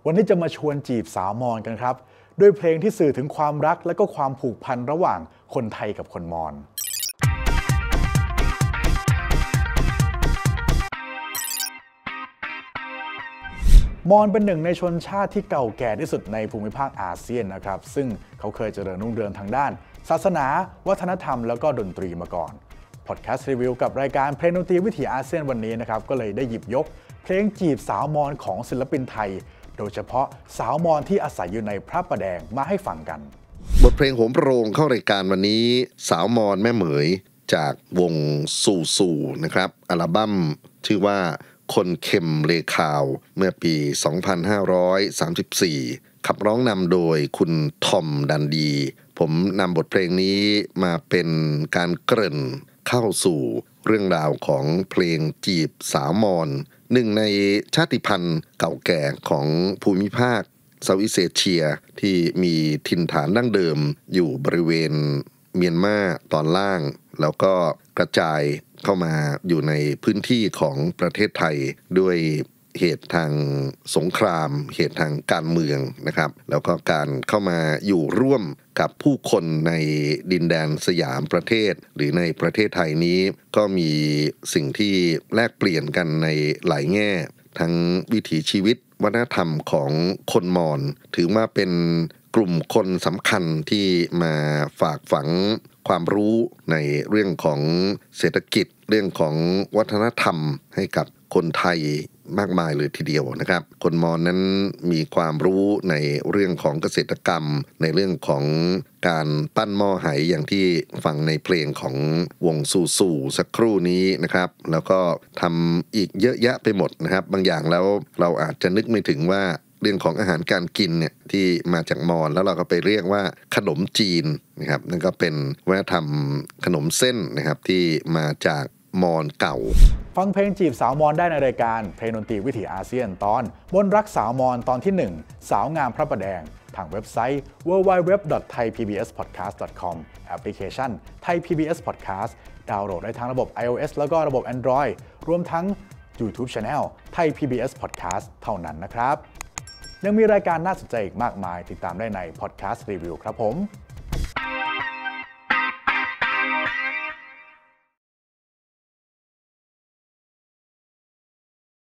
วันนี้จะมาชวนจีบสาวมอญกันครับด้วยเพลงที่สื่อถึงความรักและก็ความผูกพันระหว่างคนไทยกับคนมอญมอญเป็นหนึ่งในชนชาติที่เก่าแก่ที่สุดในภูมิภาคอาเซียนนะครับซึ่งเขาเคยเจริญรุ่งเรืองทางด้านศาสนาวัฒนธรรมแล้วก็ดนตรีมาก่อนพอดแคสต์รีวิวกับรายการเพลงดนตรีวิถีอาเซียนวันนี้นะครับก็เลยได้หยิบยกเพลงจีบสาวมอญของศิลปินไทยโดยเฉพาะสาวมอญที่อาศัยอยู่ในพระประแดงมาให้ฟังกันบทเพลงโหมโรงเข้ารายการวันนี้สาวมอญแม่เหมยจากวงสู่นะครับอัลบั้มชื่อว่าคนเข็มเลขาวเมื่อปี 2534 ขับร้องนำโดยคุณทอมดันดีผมนำบทเพลงนี้มาเป็นการเกริ่นเข้าสู่เรื่องราวของเพลงจีบสาวมอญหนึ่งในชาติพันธุ์เก่าแก่ของภูมิภาคเซาท์อีสต์เอเชียที่มีถิ่นฐานดั้งเดิมอยู่บริเวณเมียนมาตอนล่างแล้วก็กระจายเข้ามาอยู่ในพื้นที่ของประเทศไทยด้วยเหตุทางสงครามเหตุทางการเมืองนะครับแล้วก็การเข้ามาอยู่ร่วมกับผู้คนในดินแดนสยามประเทศหรือในประเทศไทยนี้ก็มีสิ่งที่แลกเปลี่ยนกันในหลายแง่ทั้งวิถีชีวิตวัฒนธรรมของคนมอญถือว่าเป็นกลุ่มคนสำคัญที่มาฝากฝังความรู้ในเรื่องของเศรษฐกิจเรื่องของวัฒนธรรมให้กับคนไทยมากมายเลยทีเดียวนะครับคนมอญนั้นมีความรู้ในเรื่องของเกษตรกรรมในเรื่องของการปั้นหม้อไหอย่างที่ฟังในเพลงของวงสู่สักครู่นี้นะครับแล้วก็ทำอีกเยอะแยะไปหมดนะครับบางอย่างแล้วเราอาจจะนึกไม่ถึงว่าเรื่องของอาหารการกินเนี่ยที่มาจากมอญแล้วเราก็ไปเรียกว่าขนมจีนนะครับนั่นก็เป็นวัฒนธรรมขนมเส้นนะครับที่มาจากมอญเก่าฟังเพลงจีบสาวมอญได้ในรายการเพลงดนตรีวิถีอาเซียนตอนมนต์รักสาวมอญตอนที่ 1 สาวงามพระประแดงทางเว็บไซต์ www.thaipbspodcast.com แอปพลิเคชัน Thai PBS Podcast ดาวน์โหลดได้ทั้งระบบ iOS แล้วก็ระบบ Android รวมทั้ง YouTube Channel Thai PBS Podcast เท่านั้นนะครับยังมีรายการน่าสนใจอีกมากมายติดตามได้ใน Podcast Review ครับผม